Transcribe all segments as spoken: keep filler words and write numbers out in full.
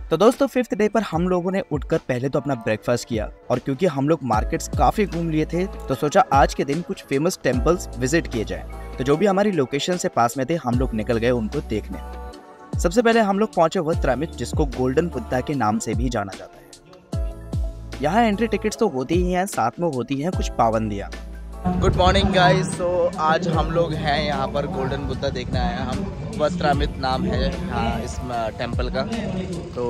तो दोस्तों fifth day पर हम लोगों ने उठकर पहले तो अपना ब्रेकफास्ट किया और क्योंकि हम लोग मार्केट्स काफी घूम लिए थे तो सोचा आज के दिन कुछ फेमस टेम्पल्स विजिट किए जाएं। तो जो भी हमारी लोकेशन से पास में थे हम लोग निकल गए उनको देखने। सबसे पहले हम लोग पहुंचे वस्त्रामित, जिसको गोल्डन बुद्धा के नाम से भी जाना जाता है। यहाँ एंट्री टिकट्स तो होती ही हैं, साथ में होती हैं कुछ पाबंदियाँ। Good morning guys. तो आज हम लोग हैं यहाँ पर गोल्डन बुद्धा देखने आए हैं हम। वस्त्रामित नाम है यहाँ इस टेंपल का। तो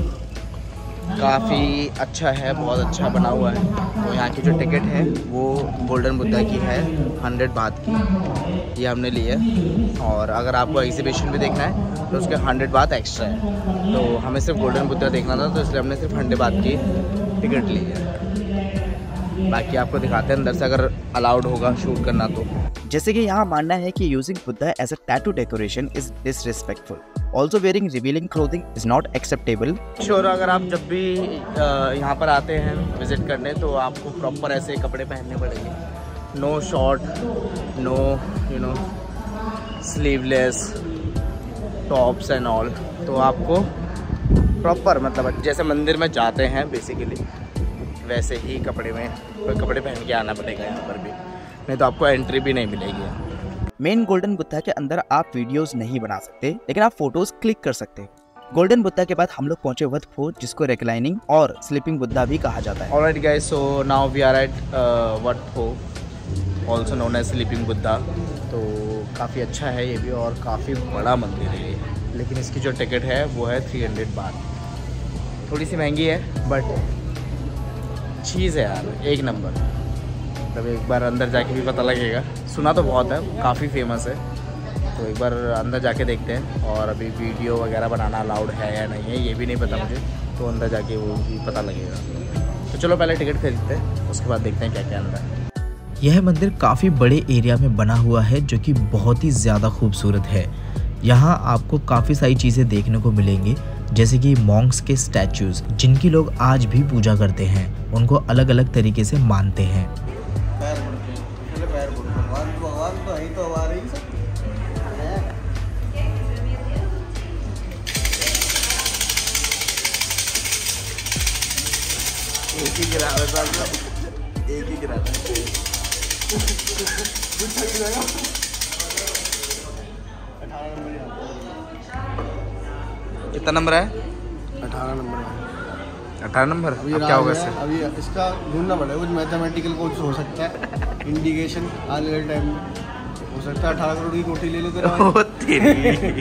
काफ़ी अच्छा है, बहुत अच्छा बना हुआ है। तो यहाँ की जो टिकट है वो गोल्डन बुद्धा की है हंड्रेड बात की, ये हमने ली है। और अगर आपको एग्जीबिशन भी देखना है तो उसके हंड्रेड बात एक्स्ट्रा है। तो हमें सिर्फ गोल्डन बुद्धा देखना था तो इसलिए हमने सिर्फ हंड्रेड बात की टिकट ली है। बाकी आपको दिखाते हैं अंदर से अगर अलाउड होगा शूट करना तो। जैसे कि यहाँ मानना है कि using Buddha as a tattoo decoration is disrespectful. Also wearing revealing clothing is not acceptable. Sure, अगर आप जब भी यहाँ पर आते हैं विजिट करने तो आपको प्रॉपर ऐसे कपड़े पहनने पड़ेंगे। No short, no you know sleeveless tops and all. तो आपको प्रॉपर मतलब जैसे मंदिर में जाते हैं बेसिकली वैसे ही कपड़े में कपड़े पहन के आना पड़ेगा यहाँ पर भी, नहीं तो आपको एंट्री भी नहीं मिलेगी। मेन गोल्डन बुद्धा के अंदर आप वीडियोस नहीं बना सकते, लेकिन आप फोटोज क्लिक कर सकते हैं। गोल्डन बुद्धा के बाद हम लोग पहुंचे वत फोर्ट, जिसको रिक्लाइनिंग और स्लीपिंग बुद्धा भी कहा जाता है। Alright guys, so now we are at Wat फोर्ट, also known as sleeping Buddha. तो काफ़ी अच्छा है ये भी और काफ़ी बड़ा मंदिर है ये, लेकिन इसकी जो टिकट है वो है थ्री हंड्रेड बात। थोड़ी सी महंगी है बट चीज़ है यार, एक नंबर। मतलब एक बार अंदर जाके भी पता लगेगा। सुना तो बहुत है, काफ़ी फेमस है, तो एक बार अंदर जाके देखते हैं। और अभी वीडियो वगैरह बनाना अलाउड है या नहीं है ये भी नहीं पता मुझे, तो अंदर जाके वो भी पता लगेगा। तो चलो पहले टिकट खरीदते हैं, उसके बाद देखते हैं क्या क्या अंदर है। यह मंदिर काफ़ी बड़े एरिया में बना हुआ है जो कि बहुत ही ज़्यादा खूबसूरत है। यहाँ आपको काफ़ी सारी चीज़ें देखने को मिलेंगी, जैसे कि मॉन्क्स के स्टैचूज जिनकी लोग आज भी पूजा करते हैं, उनको अलग अलग तरीके से मानते हैं। एक ही गिरा एक ही गिरा कितना नंबर है? अठारह नंबर है। अठारह नंबर। अब क्या होगा इससे? अभी इसका ढूंढना पड़ेगा, कुछ मैथमेटिकल कुछ हो सकता है, इंडिकेशन आने वाले टाइम में हो सकता है। अठारह करोड़ की कोठी ले लो तेरा।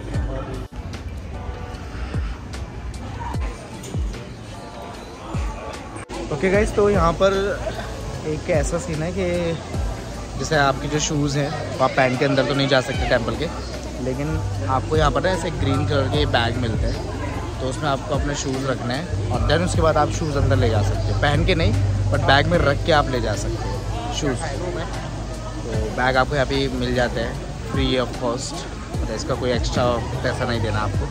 ओके गाइस, तो यहाँ पर एक ऐसा सीन है कि जैसे आपके जो शूज़ हैं वो आप पहन के अंदर तो नहीं जा सकते टेंपल के, लेकिन आपको यहाँ पर ऐसे ग्रीन कलर के बैग मिलते हैं। तो उसमें आपको अपने शूज़ रखना है और देन उसके बाद आप शूज़ अंदर ले जा सकते हो, पहन के नहीं बट बैग में रख के आप ले जा सकते हो शूज़। तो बैग आपको यहाँ पे मिल जाते हैं फ्री ऑफ कॉस्ट, तो इसका कोई एक्स्ट्रा पैसा नहीं देना आपको।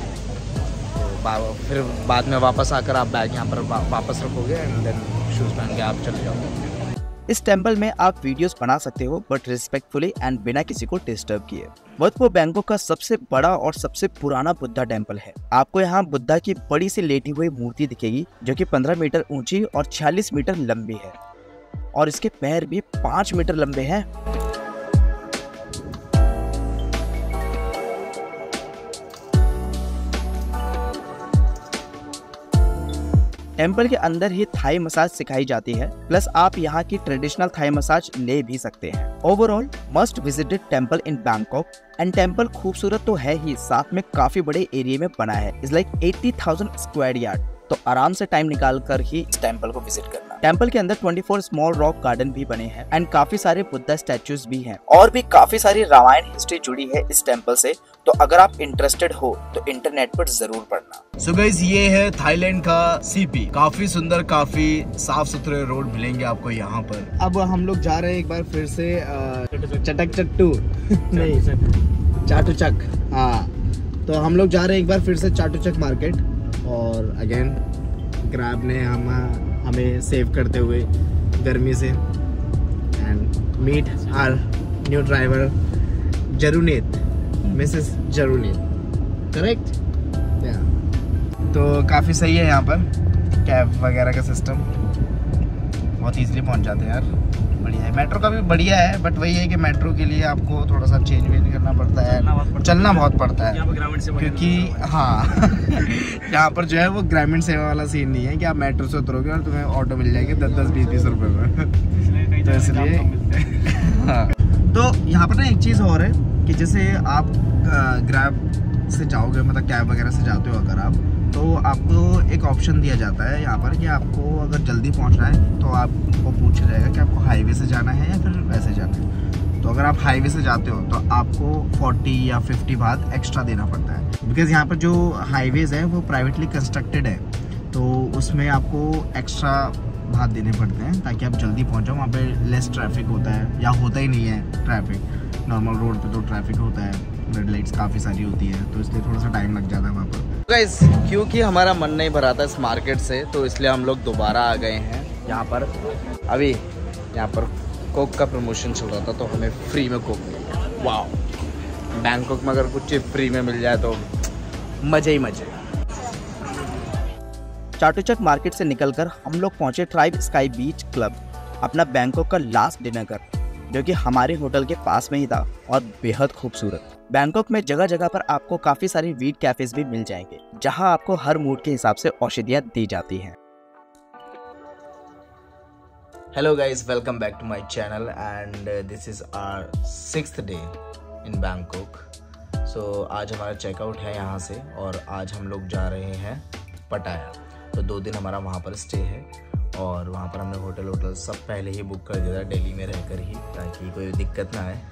तो फिर बाद में वापस आकर आप बैग यहाँ पर वा, वापस रखोगे एंड देन शूज़ पहन के आप चले जाओगे। इस टेंपल में आप वीडियोस बना सकते हो बट रिस्पेक्टफुली एंड बिना किसी को डिस्टर्ब किए। वत फोर्ट बैंकॉक का सबसे बड़ा और सबसे पुराना बुद्धा टेंपल है। आपको यहाँ बुद्धा की बड़ी सी लेटी हुई मूर्ति दिखेगी जो कि पंद्रह मीटर ऊंची और छियालीस मीटर लंबी है और इसके पैर भी पाँच मीटर लंबे हैं। टेंपल के अंदर ही थाई मसाज सिखाई जाती है, प्लस आप यहाँ की ट्रेडिशनल थाई मसाज ले भी सकते हैं। Overall must visited temple in Bangkok. And temple खूबसूरत तो है ही, साथ में काफी बड़े एरिया में बना है। इज लाइक अस्सी हज़ार स्क्वायर यार्ड। तो आराम से टाइम निकाल कर ही इस टेंपल को विजिट करना। टेंपल के अंदर चौबीस स्मॉल रॉक गार्डन भी बने हैं एंड काफी सारे बुद्धा स्टैचूज भी हैं और भी काफी सारी रामायण हिस्ट्री जुड़ी है इस टेंपल से। तो अगर आप इंटरेस्टेड हो तो इंटरनेट पर जरूर पढ़ना। सो गाइस, ये है थाईलैंड का सीपी। काफी सुंदर, काफी साफ सुथरे रोड मिलेंगे आपको यहाँ पर। अब हम लोग जा रहे हैं एक बार फिर से चटक चट्टू नहीं चाटुचक। हाँ, तो हम लोग जा रहे हैं एक बार फिर से चाटुचक मार्केट और अगेन ग्रैब ने हम हमें सेव करते हुए गर्मी से। And meet our new driver Jarunet, Mrs Jarunet, correct? या तो काफ़ी सही है यहाँ पर कैब वगैरह का सिस्टम, बहुत ईजिली पहुँच जाते हैं यार, बढ़िया है। मेट्रो का भी बढ़िया है, बट वही है कि मेट्रो के लिए आपको थोड़ा सा चेंज वेंज करना पड़ता है, चलना बहुत पड़ता है, क्योंकि हाँ यहाँ पर जो है वो ग्रामीण सेवा वाला सीन नहीं है कि आप मेट्रो से उतरोगे और तुम्हें ऑटो मिल जाएगी दस दस बीस बीस रुपए में, तो इसलिए हाँ। तो यहाँ पर ना एक चीज़ और है कि जैसे आप ग्रैब से जाओगे, मतलब कैब वगैरह से जाते हो अगर आप, तो आपको एक ऑप्शन दिया जाता है यहाँ पर कि आपको अगर जल्दी पहुँचना है तो आपको पूछा जाएगा कि आपको हाईवे से जाना है या फिर वैसे जाना है। तो अगर आप हाईवे से जाते हो तो आपको चालीस या पचास बात एक्स्ट्रा देना पड़ता है, बिकॉज़ यहाँ पर जो हाईवेज़ है वो प्राइवेटली कंस्ट्रक्टेड है, तो उसमें आपको एक्स्ट्रा भात देने पड़ते हैं ताकि आप जल्दी पहुँचो। वहाँ पर लेस ट्रैफिक होता है या होता ही नहीं है ट्रैफिक, नॉर्मल रोड पर तो ट्रैफिक होता है, रेड लाइट्स काफ़ी सारी होती है, तो इसलिए थोड़ा सा टाइम लग जाता है वहाँ पर। गाइस, क्योंकि हमारा मन नहीं भरा था इस मार्केट से, तो इसलिए हम लोग दोबारा आ गए हैं यहाँ पर। अभी यहाँ पर कोक का प्रमोशन चल रहा था तो हमें फ्री में कोक मिल गया। वाह, बैंकॉक में अगर कुछ फ्री में मिल जाए तो मज़े ही मज़े। चाटुचक मार्केट से निकलकर हम लोग पहुंचे ट्राइब स्काई बीच क्लब, अपना बैंकॉक का लास्ट डिनर कर, जो कि हमारे होटल के पास में ही था और बेहद खूबसूरत। बैंकॉक में जगह जगह पर आपको काफी सारी वीड कैफेज भी मिल जाएंगे, जहां आपको हर मूड के हिसाब से औषधियां दी जाती हैं। Hello guys, welcome back to my channel and this is our sixth day in Bangkok. So आज हमारा चेकआउट है यहाँ से और आज हम लोग जा रहे हैं पटाया। तो दो दिन हमारा वहाँ पर स्टे है और वहाँ पर हमने होटल वोटल सब पहले ही बुक कर दिया था दिल्ली में रहकर ही, ताकि कोई दिक्कत ना आए।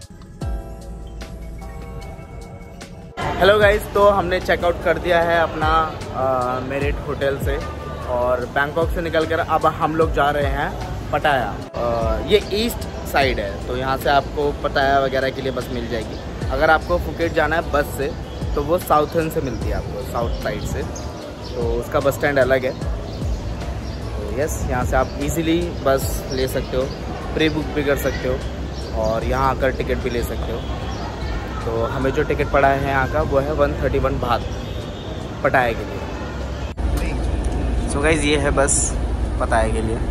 हेलो गाइस, तो हमने चेकआउट कर दिया है अपना मेरिट होटल से और बैंकॉक से निकलकर अब हम लोग जा रहे हैं पटाया। आ, ये ईस्ट साइड है, तो यहाँ से आपको पटाया वगैरह के लिए बस मिल जाएगी। अगर आपको फुकेट जाना है बस से तो वो साउथर्न से मिलती है आपको, साउथ साइड से, तो उसका बस स्टैंड अलग है। तो यस, यहाँ से आप इजीली बस ले सकते हो, प्री बुक भी कर सकते हो और यहाँ आकर टिकट भी ले सकते हो। तो हमें जो टिकट पड़ा है यहाँ का वो है वन थर्टी वन बात पटाया के लिए। सो गाइज, ये है बस पटाया के लिए।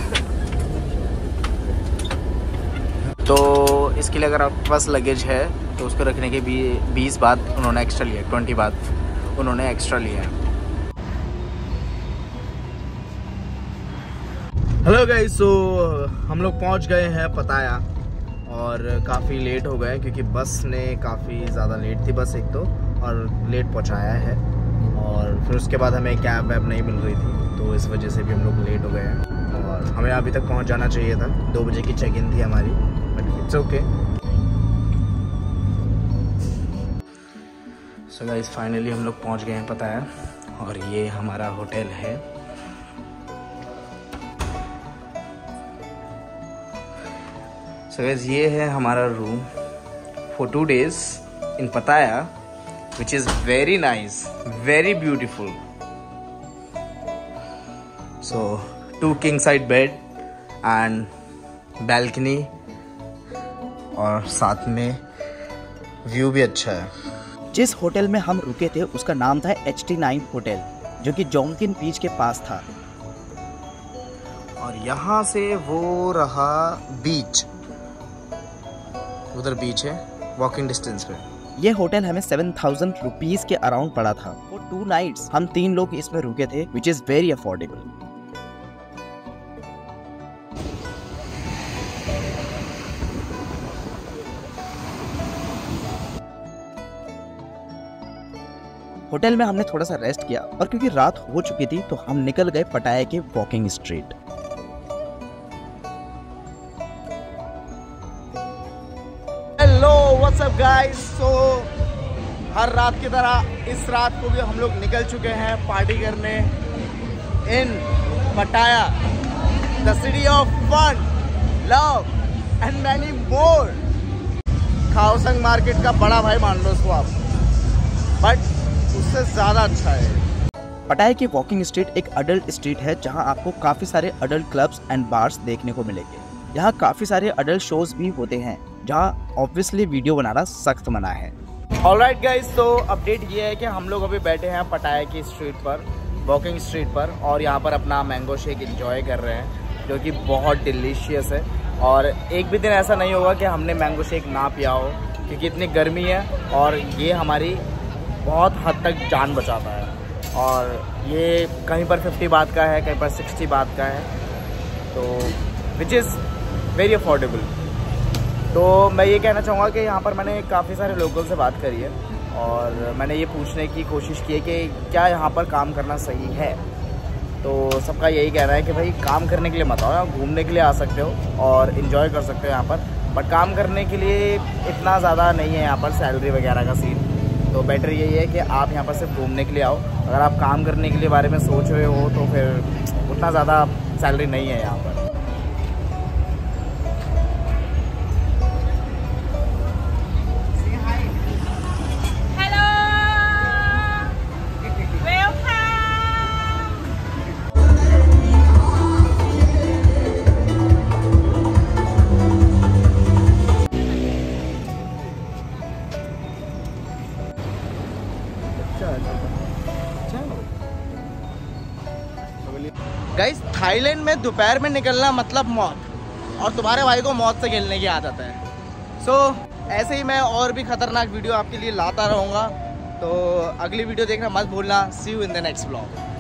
तो इसके लिए अगर आपके पास लगेज है तो उसको रखने के भी बीस बात उन्होंने एक्स्ट्रा लिया, ट्वेंटी बात उन्होंने एक्स्ट्रा लिया है। हेलो गाइस, सो हम लोग पहुंच गए हैं पटाया और काफ़ी लेट हो गए क्योंकि बस ने काफ़ी ज़्यादा लेट थी बस एक तो, और लेट पहुंचाया है और फिर उसके बाद हमें कैब वैब नहीं मिल रही थी, तो इस वजह से भी हम लोग लेट हो गए हैं और हमें अभी तक पहुंच जाना चाहिए था। दो बजे की चेक इन थी हमारी, but it's okay. So guys, finally हम लोग पहुंच गए हैं पटाया और ये हमारा होटल है। सो गाइस, ये है हमारा room for two days in Pattaya, which is very nice, very beautiful. So two king side bed and balcony और साथ में व्यू भी अच्छा है। जिस होटल में हम रुके थे उसका नाम था एच टी नाइन होटल, जो कि जोंकिन बीच के पास था। और यहाँ से वो रहा बीच, उधर बीच है वॉकिंग डिस्टेंस पे। ये होटल हमें सेवन थाउजेंड रुपीज के अराउंड पड़ा था फॉर टू नाइट्स। हम तीन लोग इसमें रुके थे, which is very affordable. Hotel में हमने थोड़ा सा रेस्ट किया और क्योंकि रात हो चुकी थी तो हम निकल गए पटाया के walking street. Hello, what's up guys. So हर रात की तरह इस रात को भी हम लोग निकल चुके हैं पार्टी करने in Pattaya, the city of fun, love and many more. Khaosan market का बड़ा भाई मान लो इसको आप, बट उससे ज़्यादा अच्छा है। पटाया की वॉकिंग स्ट्रीट एक अडल्ट स्ट्रीट है जहां आपको काफ़ी सारे अडल्ट क्लब्स एंड बार्स देखने को मिलेंगे। यहाँ काफ़ी सारे अडल्ट शोज भी होते हैं जहाँ ऑब्वियसली वीडियो बनाना सख्त मना है। ऑलराइट गाइस, तो अपडेट ये है कि हम लोग अभी बैठे हैं पटाया की स्ट्रीट पर वॉकिंग स्ट्रीट पर और यहाँ पर अपना मैंगो शेक एंजॉय कर रहे हैं जो कि बहुत डिलीशियस है। और एक भी दिन ऐसा नहीं होगा कि हमने मैंगो शेक ना पिया हो, क्योंकि इतनी गर्मी है और ये हमारी बहुत हद तक जान बचाता है। और ये कहीं पर फिफ्टी बात का है, कहीं पर सिक्सटी बात का है, तो विच इज़ वेरी अफोर्डेबल। तो मैं ये कहना चाहूँगा कि यहाँ पर मैंने काफ़ी सारे लोगों से बात करी है और मैंने ये पूछने की कोशिश की है कि क्या यहाँ पर काम करना सही है। तो सबका यही कहना है कि भाई काम करने के लिए मत आओ, घूमने के लिए आ सकते हो और इन्जॉय कर सकते हो यहाँ पर, बट काम करने के लिए इतना ज़्यादा नहीं है यहाँ पर सैलरी वगैरह का सीन। तो बेटर यही है कि आप यहाँ पर सिर्फ घूमने के लिए आओ। अगर आप काम करने के लिए बारे में सोच रहे हो तो फिर उतना ज़्यादा सैलरी नहीं है यहाँ पर। गाइस, थाईलैंड में दोपहर में निकलना मतलब मौत, और तुम्हारे भाई को मौत से खेलने की आदत है। सो so, ऐसे ही मैं और भी खतरनाक वीडियो आपके लिए लाता रहूँगा। तो अगली वीडियो देखना मत भूलना। See you in the next blog.